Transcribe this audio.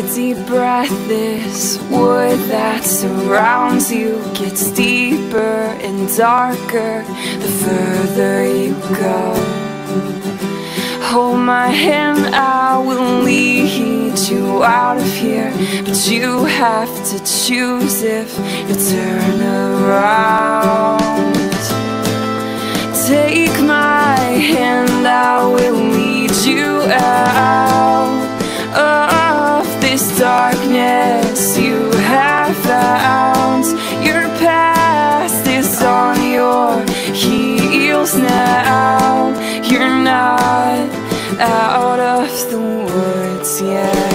deep breath, this wood that surrounds you gets deeper and darker the further you go. Hold my hand, I will lead you out of here, but you have to choose if you turn around. Take my hand, I will lead you out of this darkness you have found. Your past is on your heels now. You're not out of the woods yet.